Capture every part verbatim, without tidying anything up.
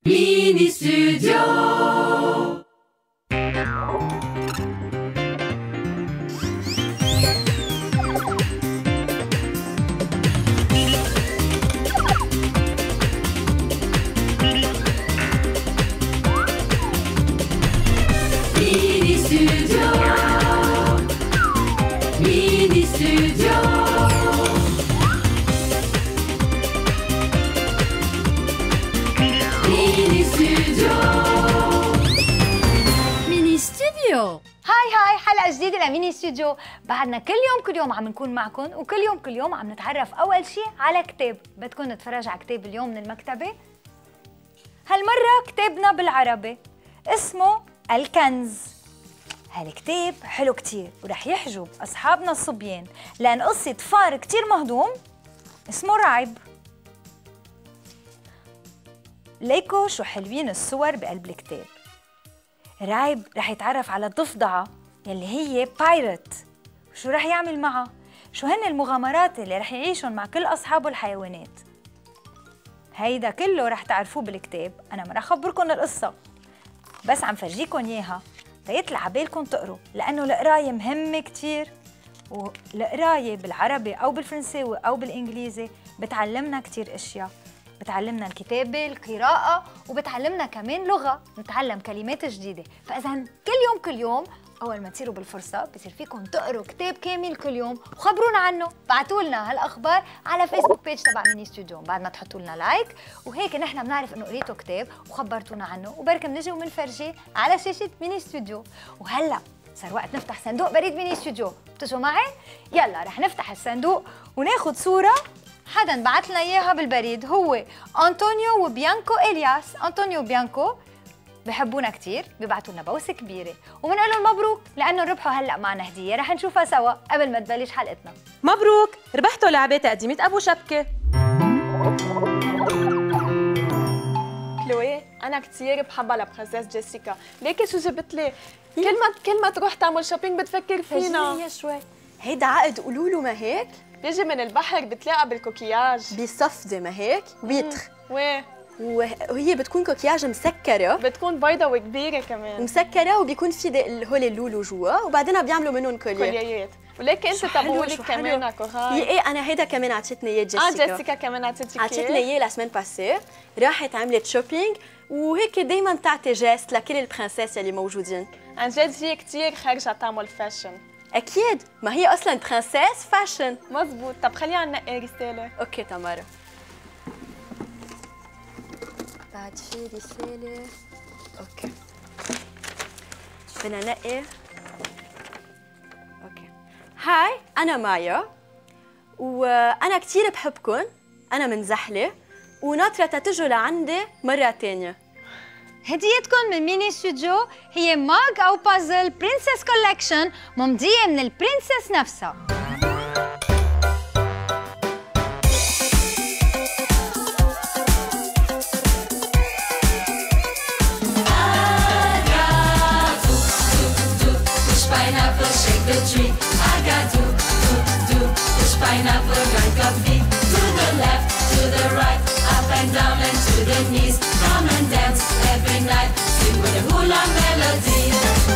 ميني ستوديو. ميني ستوديو. ميني ستوديو. ميني ستوديو. ميني ستوديو. هاي هاي حلقة جديدة لميني ستوديو. بعدنا كل يوم كل يوم عم نكون معكم، وكل يوم كل يوم عم نتعرف أول شيء على كتاب. بدكم نتفرج على كتاب اليوم من المكتبة؟ هالمرة كتابنا بالعربي اسمه الكنز. هالكتاب حلو كتير ورح يحجب أصحابنا الصبيان، لأن قصة فار كتير مهضوم اسمه راعب. ليكو شو حلوين الصور بقلب الكتاب. راعب رح يتعرف على ضفدعة يلي هي بايرت. شو رح يعمل معها؟ شو هن المغامرات اللي رح يعيشون مع كل أصحابه الحيوانات؟ هيدا كله رح تعرفوه بالكتاب. أنا ما رح أخبركن القصة، بس عم فرجيكن إياها تيطلع عبالكن تقروا، لأنه القراية مهمة كتير. والقراية بالعربي أو بالفرنساوي أو بالإنجليزي بتعلمنا كتير أشياء. بتعلمنا الكتابة، القراءة، وبتعلمنا كمان لغة، نتعلم كلمات جديدة. فإذا كل يوم كل يوم أول ما تصيروا بالفرصة بصير فيكم تقروا كتاب كامل كل يوم، وخبرونا عنه. بعتوا لنا هالأخبار على فيسبوك بيج تبع ميني ستوديو بعد ما تحطوا لنا لايك، وهيك نحن بنعرف إنه قريتوا كتاب وخبرتونا عنه، وبركة بنجي وبنفرجيه على شاشة ميني ستوديو. وهلا صار وقت نفتح صندوق بريد ميني ستوديو. بتجوا معي؟ يلا رح نفتح الصندوق وناخد صورة حدا بعت لنا اياها بالبريد، هو أنطونيو وبيانكو إلياس. أنطونيو وبيانكو بحبونا كتير، بيبعتوا لنا بوسة كبيرة، وبنقول لهم مبروك لأنه ربحوا هلا معنا هدية رح نشوفها سوا قبل ما تبلش حلقتنا. مبروك، ربحتوا لعبة تقديمة أبو شبكة. كلوي أنا كتير بحبها لبرنسيس جيسيكا، ليكي شو جبت لي؟ كل ما كل ما تروح تعمل شوبينج بتفكر فينا. هي شوي هيدا عقد قولوا ما هيك؟ بيجي من البحر بتلاقى بالكوكياج، بصفدة ما هيك؟ ويتر. وين؟ وهي بتكون كوكياج مسكرة، بتكون بيضة وكبيرة كمان مسكرة، وبيكون في هول اللولو جوا، وبعدين بيعملوا منهم كوليه كوليات. وليكي انت طبولك كمان كوهاي. ايه انا هيدا كمان عطتني اياه جيسيكا. اه جيسيكا كمان عطتك اياه. عطتني اياه لا سمان باسي، راحت عملت شوبينج، وهيك دايما تعطي جيست لكل البرنسيس اللي موجودين. عن جد هي كتير خارجة تعمل فاشن. اكيد، ما هي اصلا برنسيس فاشن. مزبوط. طب خلينا ننقي رسالة. اوكي تمارا. بعد في رسالة. اوكي بدنا ننقي. اوكي هاي انا مايا، وانا كثير بحبكم. انا من زحله وناطره تتجوا لعندي مره ثانيه. هديتكم من ميني ستوديو هي ماج أو بازل برنسس كولكشن ممضية من البرنسس نفسها. The tree. I got to, to, to push pineapple, drink coffee. To the left, to the right, up and down and to the knees. Come and dance every night, sing with a hula melody.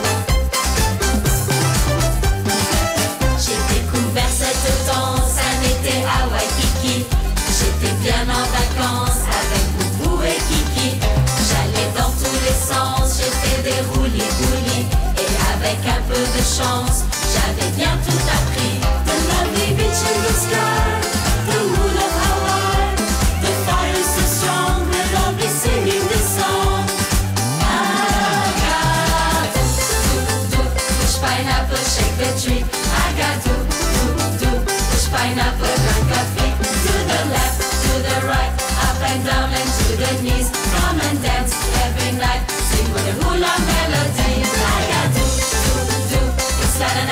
J'étais couvert cette danse, un été à Waikiki. J'étais bien en vacances avec Boubou et Kiki. J'allais dans tous les sens, j'ai fait des roulis-boulis. Et avec un peu de chance, j'avais bien tout appris. The lovely beach in the sky, the moon of Hawaii. The fire is so strong, we'll all be singing this song. I got to, to, push pineapple, shake the tree. I got to, to, to, push pineapple, drink coffee. To the left, to the right, up and down and to the knees. Come and dance every night, sing with a hula melody. I got to, to, to, it's like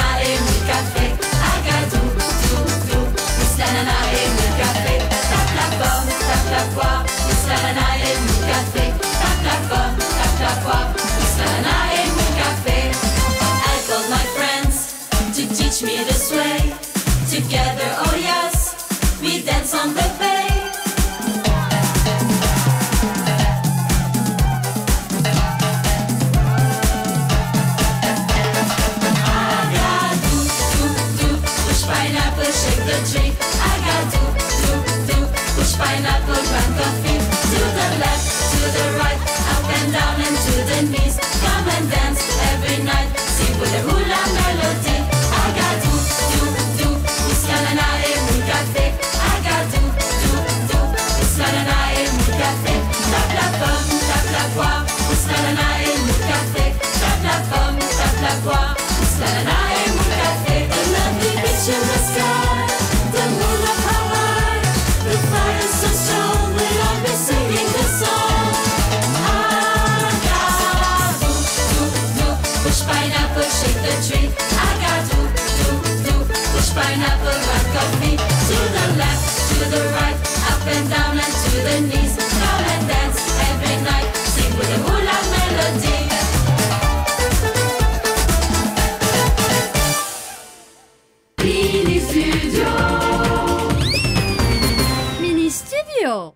Denise. Come and dance every night. Sing with the hula melody. Mini Studio. Mini Studio.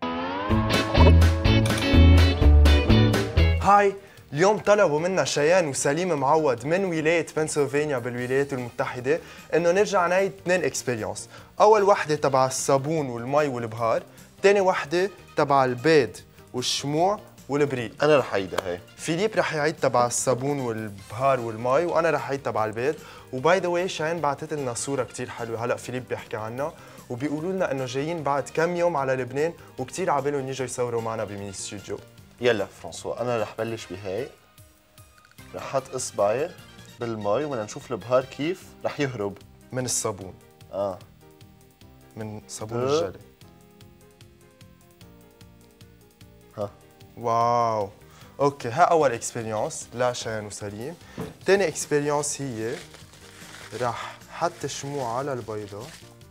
هاي، اليوم طلبوا منا شيان وسليم معوض من ولاية بنسلفانيا بالولايات المتحدة إنه نرجع نعيد اثنين اكسبيرينس، أول وحدة تبع الصابون والمي والبهار، ثاني وحدة تبع البيض والشموع والبريق. انا رح اعيدها هي. فيليب رح يعيد تبع الصابون والبهار والمي، وأنا رح أعيد تبع البيض. وباي ذا واي شيان بعثت لنا صورة كثير حلوة، هلا فيليب بيحكي عنها، وبيقولوا لنا إنه جايين بعد كم يوم على لبنان وكثير عبالهم يجوا يصوروا معنا بميني ستوديو. يلا فرانسوا، انا رح بلش بهي. رح احط اصبعي بالمي وبدنا نشوف البهار كيف رح يهرب من الصابون. اه من صابون أه. الجلي. ها واو. اوكي، ها اول اكسبيرينس لشيان وسليم. ثاني اكسبيرينس هي رح حط شموع على البيضة.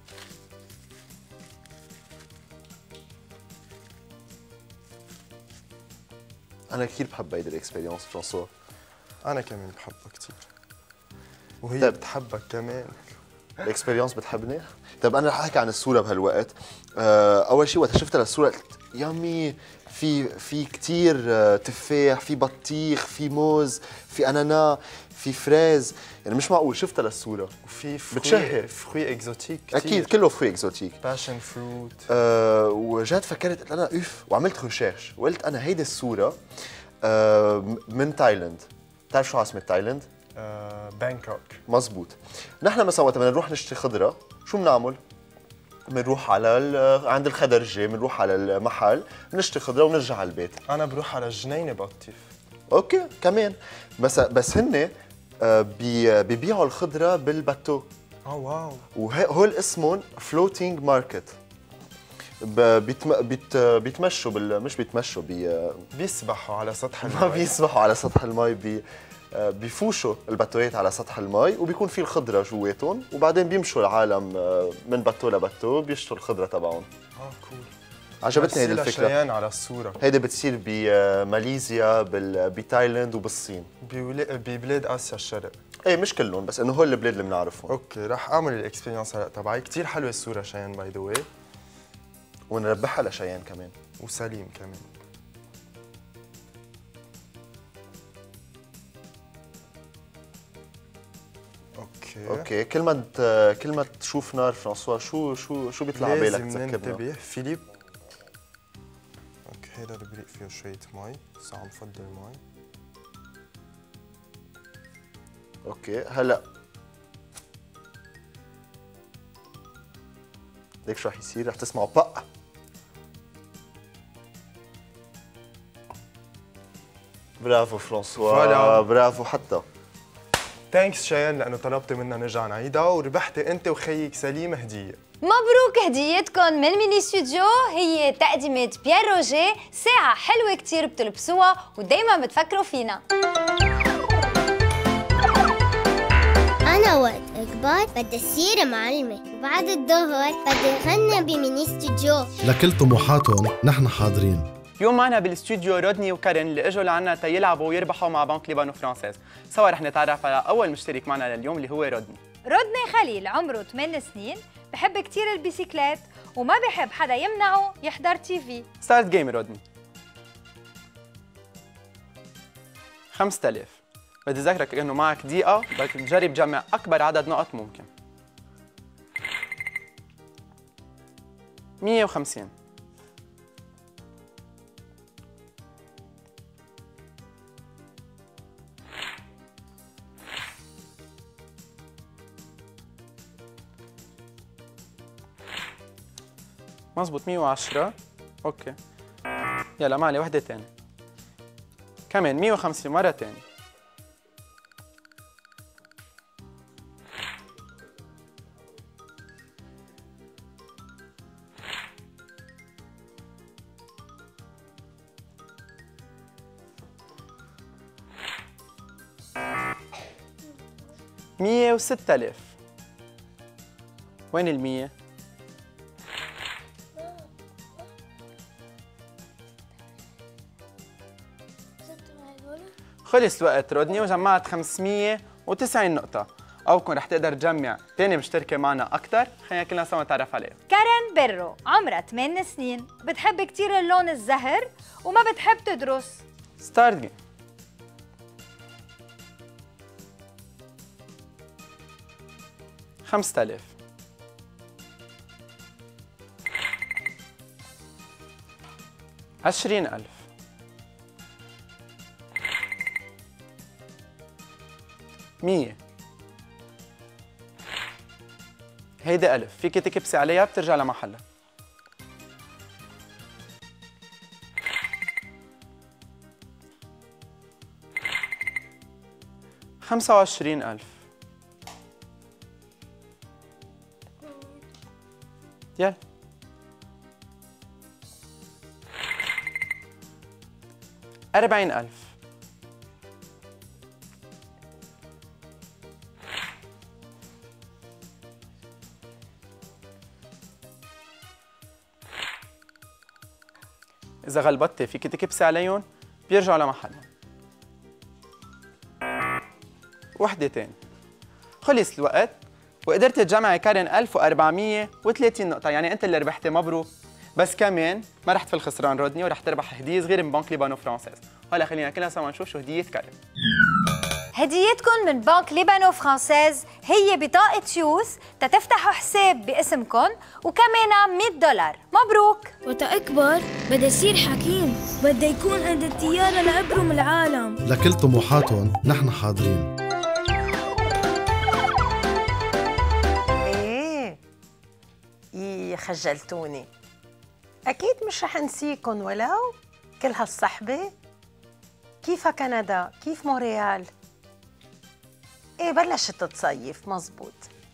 انا كثير بحب هيدي الاكسبيرينس فرانسوا. انا كمان بحبها كثير، وهي طيب. بتحبك كمان. الاكسبيرينس بتحبني؟ طيب انا رح احكي عن الصوره بهالوقت. آه، اول شيء وقت شفت الصوره قلت يامي، في في كثير تفاح، في بطيخ، في موز، في انانا، في فريز، يعني مش معقول. شفتها للصوره وفي بتشهي. فروي اكزوتيك كتير. اكيد كله فروي اكزوتيك. باشن فروت. أه وجات فكرت قلت انا اوف، وعملت ريشيرش وقلت انا هيدي الصوره أه من تايلاند. بتعرف شو عاصمه تايلاند؟ آه، بانكوك. مزبوط. نحن مثلا وقت بدنا نروح نشتري خضره شو بنعمل؟ بنروح على عند الخدرجه، بنروح على المحل بنشتري خضره ونرجع على البيت. انا بروح على الجنينه بقطف. اوكي كمان، بس بس هن آه، بي بيبيعوا الخضره بالباتو. اه واو. وهول اسمهم فلوتينج ماركت. بيتم بيت بيتمشوا بال مش بيتمشوا بي بيسبحوا على سطح المي. ما بيسبحوا على سطح المي، بي بيفوشوا الباتوات على سطح المي وبيكون في الخضره جواتهم، وبعدين بيمشوا العالم من باتو لباتو بيشتروا الخضره تبعهم. اه كول. عجبتني هيدي الفكره. شيان على الصوره. هيدي بتصير بماليزيا، بتايلاند وبالصين، ببلاد اسيا الشرق. ايه مش كلهم، بس انه هول البلاد اللي بنعرفهم. اوكي، رح اعمل الاكسبيرينس هلا تبعي. كثير حلوه الصوره شيان باي ذا واي، ونربحها لشيان كمان وسليم كمان. اوكي اوكي. كل ما كل ما تشوف نار فرانسوا شو شو شو بيطلع على بالك لازم تذكرنا؟ ننتبه. فيليب، اوكي هيدا البريق فيه شويه مي، بس عم فضل مي. اوكي هلا ليك شو رح يصير؟ رح تسمعوا بق. برافو فرانسوا، فوالا. برافو. حتى ثانكس شيان لانه طلبتي منا نرجع نعيدها، وربحتي انت وخيك سليم هديه. مبروك، هديتكم من ميني ستوديو هي تقدمة بيير روجيه، ساعة حلوة كتير بتلبسوها ودايما بتفكروا فينا. أنا وقت أكبر بدي أصير معلمة، وبعد الظهر بدي أغني بميني ستوديو. لكل طموحاتهم نحن حاضرين. اليوم معنا بالاستوديو رودني وكارين اللي اجوا لعنا تيلعبوا ويربحوا مع بنك ليبانو فرانسيز. سوا رح نتعرف على اول مشترك معنا لليوم اللي هو رودني. رودني خليل عمره ثمان سنين، بحب كتير البيسيكلات وما بحب حدا يمنعه يحضر تي في. ستارت جيم رودني. خمسة آلاف. بدي ذكرك انه معك دقيقة بدك تجرب تجمع أكبر عدد نقط ممكن. مية وخمسين. مزبوط مية وعشرة. اوكي يلا معلي وحدة تانية كمان مية وخمسين مرة تانية. مية وستة آلاف. وين المية؟ خلص الوقت رودني وجمعت خمسمية وتسعين نقطة. أو كون رح تقدر تجمع تاني مشتركة معنا أكثر، خلينا كلنا سوا نتعرف عليها. كارين بيرو عمرها ثمان سنين، بتحب كتير اللون الزهر وما بتحب تدرس. ستارت جيم. خمسة آلاف. عشرين ألف. مية. هيدي ألف، فيك تكبسي عليها بترجع لمحلها. خمسة وعشرين ألف. يلا. أربعين ألف. إذا غلبتي فيك تكبسي عليهم بيرجعوا لمحلهم. وحدة تاني. خلص الوقت وقدرتي تجمعي كارين ألف وأربعمية وثلاثين نقطة، يعني أنت اللي ربحتي مبروك. بس كمان ما رح تفل خسران رودني ورح تربح هدية صغيرة من بنك ليبانو فرانسيز. هلا خلينا كلنا سوا نشوف شو هدية كارين. هديتكم من بنك ليبانو فرانسيز هي بطاقة يوث تتفتحوا حساب باسمكم وكمان مية دولار. مبروك. وتا أكبر بدي يصير حكيم، بدي يكون عند الطيارة لأبرم العالم. لكل طموحاتهم نحن حاضرين. ايه إيه خجلتوني. أكيد مش رح نسيكن ولو كل هالصحبة. كيف كندا؟ كيف مونريال؟ ايه بلشت تصيف مزبوط،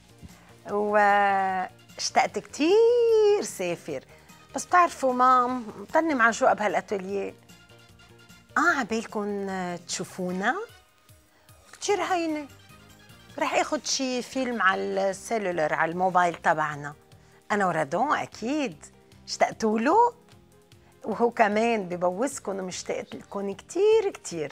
واشتقت كتير سافر، بس بتعرفوا مام بطني معجوقة بهالاتوليه. اه عبالكن تشوفونا؟ كتير هينة. رح اخد شي فيلم على السيلولر على الموبايل تبعنا، انا ورادون اكيد. اشتقتوا له؟ وهو كمان ببوسكن ومشتاقت لكم كتير كتير.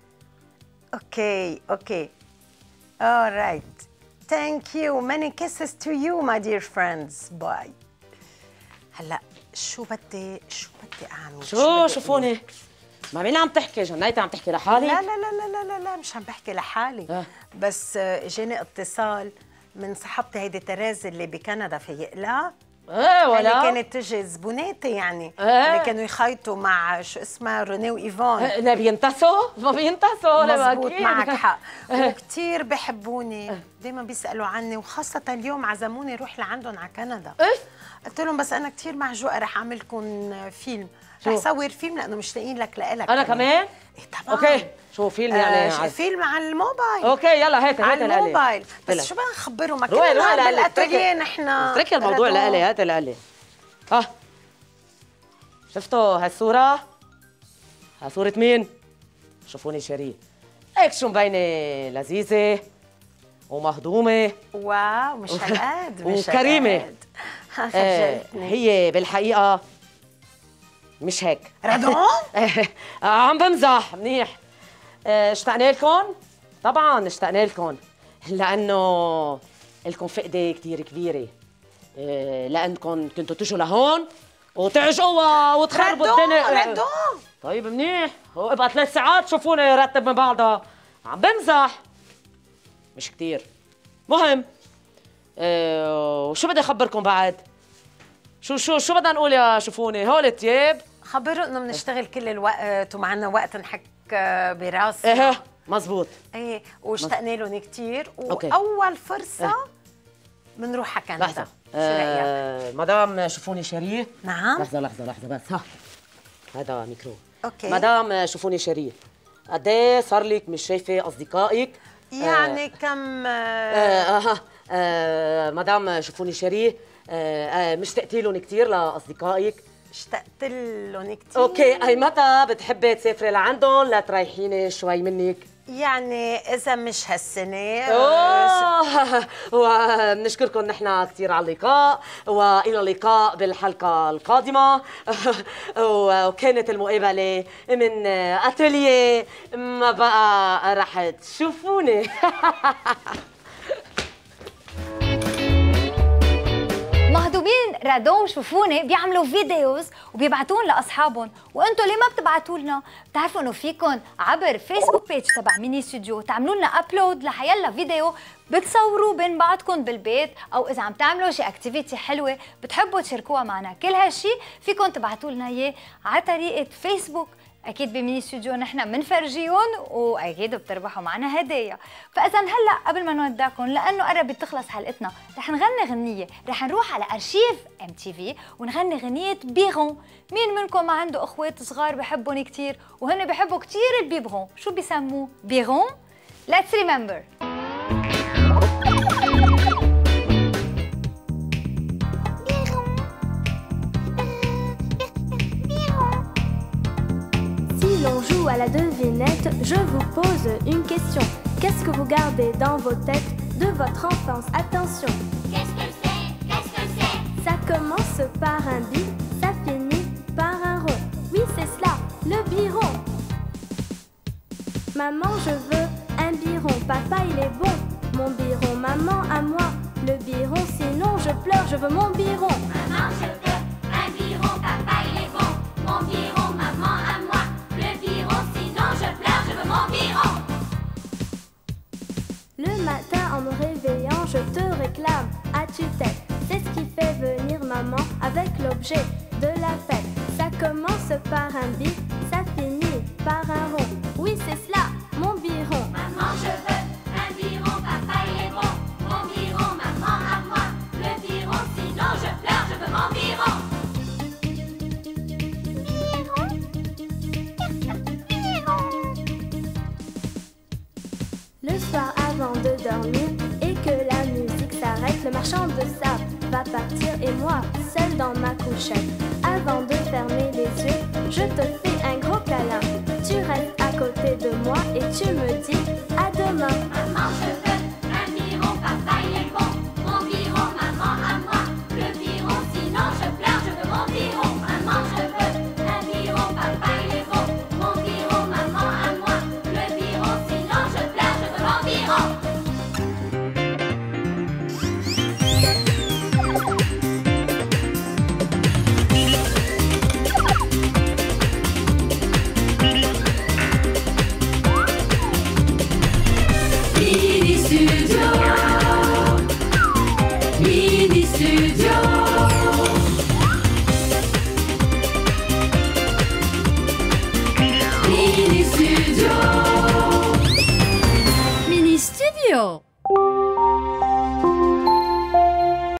اوكي اوكي. All right. Thank you. Many kisses to you, my dear friends. Bye. هلا شو بدي شو بدي اعمل؟ شو شوفوني؟ ما مين عم تحكي؟ جنيتي عم تحكي لحالي؟ لا لا لا لا لا لا مش عم بحكي لحالي. أه. بس اجاني اتصال من صاحبتي هيدي ترازي اللي بكندا في يقلا. ايه ولا اللي كانت تجي زبوناتي يعني. ايه؟ اللي كانوا يخيطوا مع شو اسمها روني وايفون. ايه لا بينتصوا؟ ما بينتصوا. لا مزبوط معك حق. وكثير بحبوني. ايه؟ دايما بيسالوا عني، وخاصه اليوم عزموني روح لعندهم على كندا. ايه؟ قلت لهم بس انا كثير معجوقه رح اعمل لكم فيلم. رح صور فيلم لانه مشتاقين لك لإلك. انا كمان؟ ايه طبعا. اوكي شو فيلم يعني؟ آه فيلم على الموبايل. اوكي يلا هات على الموبايل. بس شو بدنا نخبرهم؟ ما روحي روحي كنا بالاتوليه نحن. اتركي الموضوع لإلي، هات لإلي. ها شفتوا هالصورة؟ هالصورة مين؟ شوفوني شيري، هيك شو مبينة لذيذة ومهضومة. واو مش هالقد مش وكريمة. آه هي بالحقيقة مش هيك. رادون؟ عم بمزح منيح. اشتقنا لكم؟ طبعا اشتقنا لكم لأنه لكم فقدة كتير كبيرة، لأنكم كنتوا تجوا لهون وتعجقوا وتخربوا الدنيا. رادون طيب منيح، وابقى ثلاث ساعات شوفوني رتب من بعضها. عم بمزح مش كتير. مهم اه وشو بدي اخبركم بعد؟ شو شو شو بدنا نقول يا شوفوني؟ هول التياب خبروا انه بنشتغل كل الوقت ومعنا وقت نحك براسنا. ايه مزبوط. ايه واشتقنا لهم كثير، واول فرصه بنروح على كندا. لحظة. شو رايك؟ آه مدام شوفوني شيري. نعم. لحظة لحظة لحظة بس. ها هذا ميكرو. اوكي. مدام شوفوني شيري، قد ايه صار لك مش شايفة اصدقائك؟ يعني آه كم آه آه آه مدام شوفوني شيري، آه آه مشتقتي لهم كثير لاصدقائك؟ اشتقت لهم كثير. اوكي، اي متى بتحبي تسافري لعندهم لتريحيني شوي منك؟ يعني إذا مش هالسنة اوه وبنشكركم نحن كثير على اللقاء، والى اللقاء بالحلقه القادمه. وكانت المقابله من اتوليه ما بقى رح تشوفوني. مهضومين رادون شوفوني بيعملوا فيديوز وبيبعتون لاصحابهم، وانتم ليه ما بتبعتوا لنا؟ بتعرفوا انه فيكم عبر فيسبوك بيج تبع ميني ستوديو تعملوا لنا ابلود لحيلا فيديو بتصوروا بين بعضكم بالبيت، او اذا عم تعملوا شي اكتيفيتي حلوه بتحبوا تشاركوها معنا. كل هالشي فيكم تبعتوا لنا اياه على طريقه فيسبوك. اكيد بميني ستوديو نحن بنفرجيهم واكيد بتربحوا معنا هدايا. فاذا هلا قبل ما نودعكم لانه قربت تخلص حلقتنا رح نغني غنيه، رح نروح على ارشيف ام تي في ونغني غنيه بيغون. مين منكم ما عنده اخوات صغار بحبهم كثير وهن بحبوا كثير البيبغون؟ شو بيسموه؟ بيغون؟ Let's remember. Si l'on joue à la devinette, je vous pose une question. Qu'est-ce que vous gardez dans vos têtes de votre enfance? Attention. Qu'est-ce que c'est? Qu'est-ce que c'est? Ça commence par un bi, ça finit par un rond. Oui, c'est cela, le biron. Maman, je veux un biron. Papa, il est bon. Mon biron, maman, à moi. Le biron, sinon je pleure, je veux mon biron. Maman, je veux un biron. Papa, il est bon. Mon biron, maman, à moi. Le biron, sinon je pleure, je veux mon biron. Le matin, en me réveillant, je te réclame à tue-tête. C'est ce qui fait venir maman avec l'objet de la fête. Ça commence par un bi, ça finit par un rond. Oui, c'est cela, mon biron. Maman, je veux un biron. Papa, il est bon. Mon biron, maman, à moi. Le biron, sinon je pleure, je veux mon biron. Le soir avant de dormir et que la musique s'arrête, le marchand de sable va partir et moi, seule dans ma couchette. Avant de fermer les yeux, je te fais un gros câlin. Tu restes à côté de moi et tu me dis à demain. Maman, je veux un biron. Papa, il est bon. Mon biron, maman, à moi. Le biron, sinon je pleure, je veux mon biron. Maman, je veux un biron. Papa, il est bon. Mon biron, maman, à moi. Le biron, sinon je pleure, je veux mon biron. Mini Studio, Mini Studio, Mini Studio.